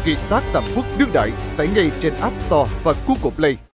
Kiệt tác Tạm Quốc đương đại tải ngay trên App Store và Google Play.